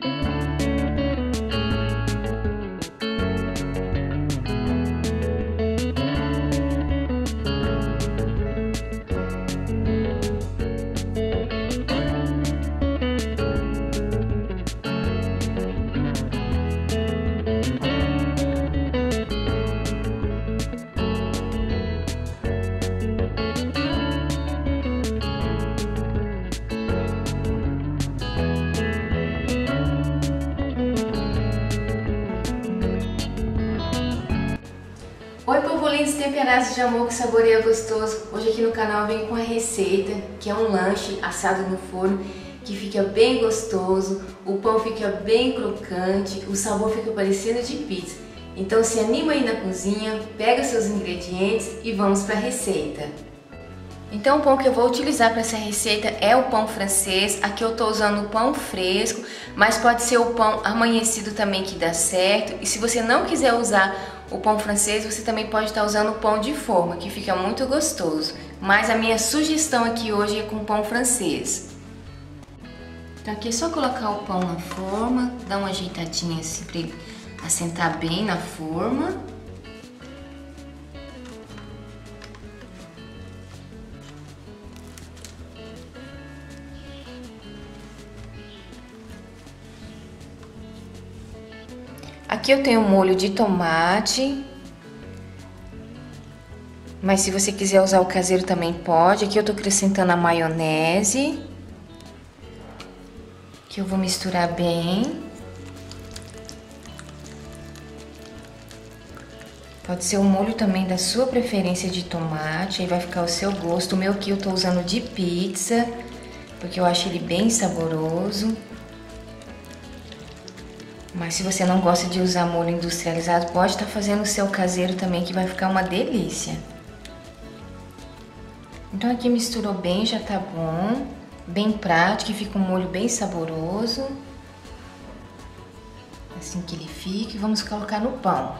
Oi, povo lindo, temperados de amor que saboreia gostoso. Hoje aqui no canal eu venho com a receita, que é um lanche assado no forno, que fica bem gostoso, o pão fica bem crocante, o sabor fica parecendo de pizza. Então se anima aí na cozinha, pega seus ingredientes e vamos para a receita. Então o pão que eu vou utilizar para essa receita é o pão francês. Aqui eu estou usando o pão fresco, mas pode ser o pão amanhecido também que dá certo. E se você não quiser usar o pão francês, você também pode estar usando o pão de forma, que fica muito gostoso. Mas a minha sugestão aqui hoje é com pão francês. Então aqui é só colocar o pão na forma, dar uma ajeitadinha assim para ele assentar bem na forma. Aqui eu tenho molho de tomate, mas se você quiser usar o caseiro também pode. Aqui eu tô acrescentando a maionese, que eu vou misturar bem. Pode ser o molho também da sua preferência de tomate, aí vai ficar ao seu gosto. O meu aqui eu tô usando de pizza, porque eu acho ele bem saboroso. Mas se você não gosta de usar molho industrializado, pode estar fazendo o seu caseiro também, que vai ficar uma delícia. Então aqui misturou bem, já tá bom. Bem prático e fica um molho bem saboroso. Assim que ele fica. E vamos colocar no pão.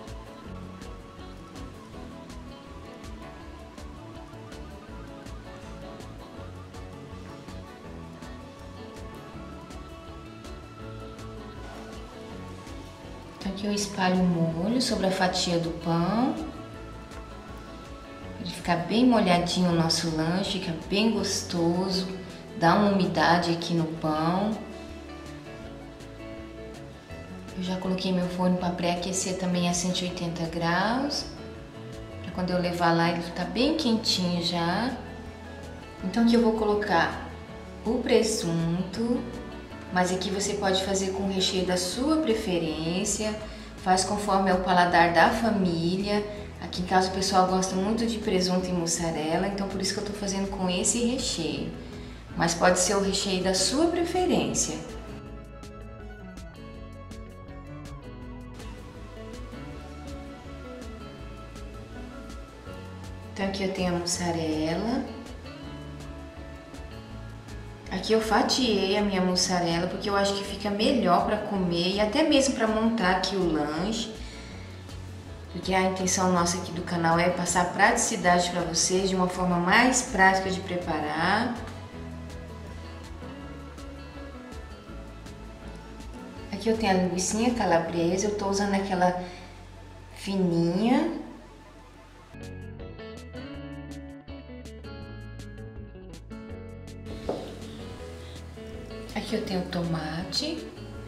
Aqui eu espalho o molho sobre a fatia do pão. Para ficar bem molhadinho o nosso lanche, fica bem gostoso. Dá uma umidade aqui no pão. Eu já coloquei meu forno para pré-aquecer também a 180 graus. Para quando eu levar lá ele tá bem quentinho já. Então aqui eu vou colocar o presunto. Mas aqui você pode fazer com o recheio da sua preferência, faz conforme é o paladar da família. Aqui em casa o pessoal gosta muito de presunto e mussarela, então por isso que eu tô fazendo com esse recheio. Mas pode ser o recheio da sua preferência. Então aqui eu tenho a mussarela. Aqui eu fatiei a minha mussarela porque eu acho que fica melhor para comer e até mesmo para montar aqui o lanche. Porque a intenção nossa aqui do canal é passar praticidade para vocês de uma forma mais prática de preparar. Aqui eu tenho a linguiça calabresa, eu tô usando aquela fininha. Aqui eu tenho tomate.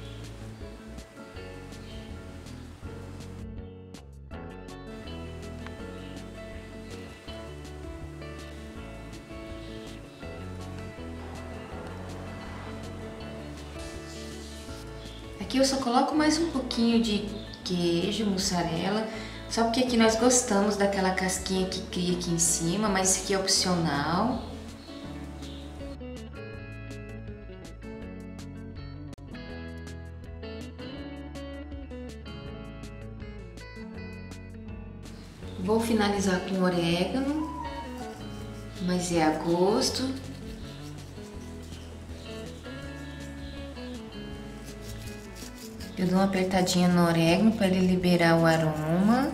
Aqui eu só coloco mais um pouquinho de queijo, mussarela, só porque aqui nós gostamos daquela casquinha que cria aqui em cima, mas isso aqui é opcional. Vou finalizar com orégano, mas é a gosto. Eu dou uma apertadinha no orégano para ele liberar o aroma.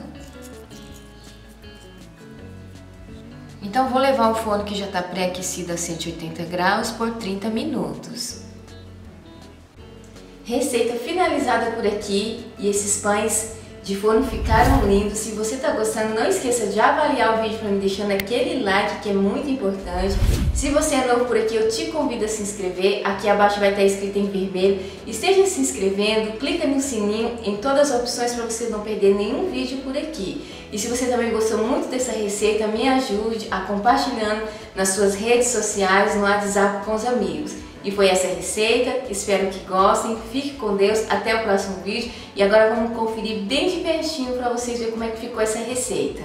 Então vou levar o forno que já está pré-aquecido a 180 graus por 30 minutos. Receita finalizada por aqui e esses pães de forno ficaram lindos. Se você está gostando, não esqueça de avaliar o vídeo para me deixando aquele like que é muito importante. Se você é novo por aqui, eu te convido a se inscrever. Aqui abaixo vai estar escrito em vermelho. Esteja se inscrevendo, clica no sininho em todas as opções para você não perder nenhum vídeo por aqui. E se você também gostou muito dessa receita, me ajude a compartilhando nas suas redes sociais, no WhatsApp com os amigos. E foi essa receita, espero que gostem, fique com Deus, até o próximo vídeo. E agora vamos conferir bem de pertinho para vocês verem como é que ficou essa receita.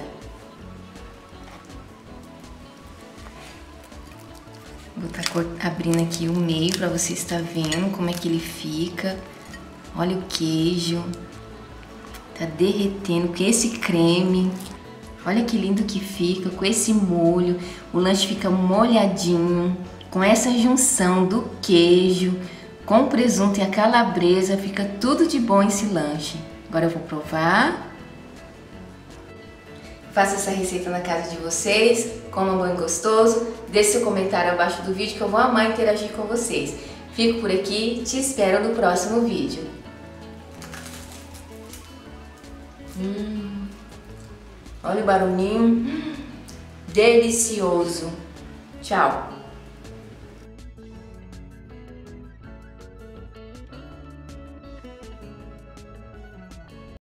Vou estar abrindo aqui o meio para você estar vendo como é que ele fica. Olha o queijo, tá derretendo com esse creme. Olha que lindo que fica com esse molho, o lanche fica molhadinho. Com essa junção do queijo, com o presunto e a calabresa, fica tudo de bom esse lanche. Agora eu vou provar. Faça essa receita na casa de vocês, comam bom e gostoso. Deixe seu comentário abaixo do vídeo que eu vou amar interagir com vocês. Fico por aqui, te espero no próximo vídeo. Olha o barulhinho. Delicioso. Tchau.